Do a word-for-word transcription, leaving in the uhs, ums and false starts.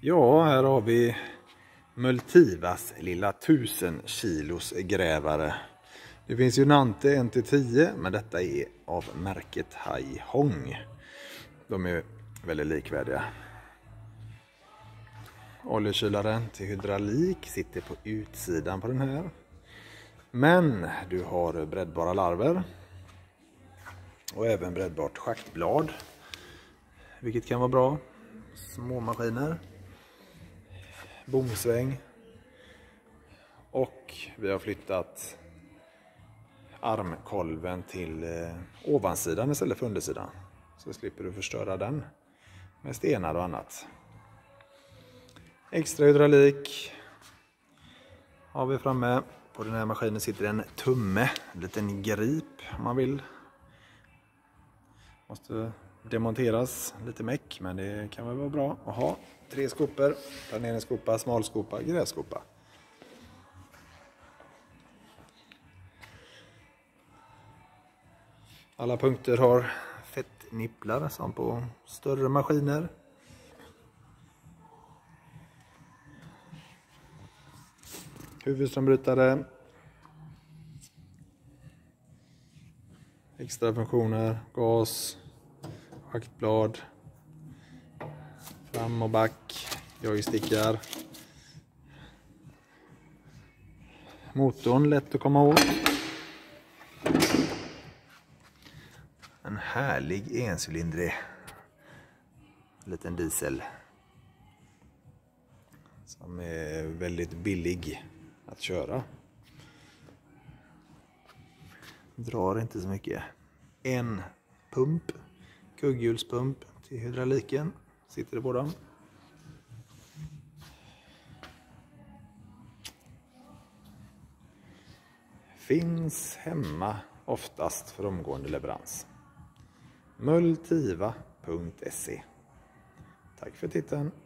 Ja, här har vi Multivas lilla tusen kilos grävare. Det finns ju Nante en till tio, men detta är av märket Haihong. De är väldigt likvärdiga. Oljekylaren till hydraulik sitter på utsidan på den här. Men du har breddbara larver. Och även breddbart schaktblad. Vilket kan vara bra. Små maskiner. Bomsväng. Och vi har flyttat armkolven till eh, ovansidan istället för undersidan. Så slipper du förstöra den med stenar och annat. Extra hydraulik har vi framme. På den här maskinen sitter en tumme, en liten grip om man vill. Måste demonteras lite meck, men det kan väl vara bra att ha. Tre skopor, planeringsskopa, smalskopa, grävskopa. Alla punkter har fettnipplar som på större maskiner. Huvudströmbrytare. Extra funktioner, gas, schaktblad, fram och back, joystickar. Motorn lätt att komma åt. En härlig encylindrig liten diesel som är väldigt billig att köra. Drar inte så mycket. En pump, kugghjulspump till hydrauliken sitter det på dem. Finns hemma oftast för omgående leverans. multiva punkt se. Tack för titeln.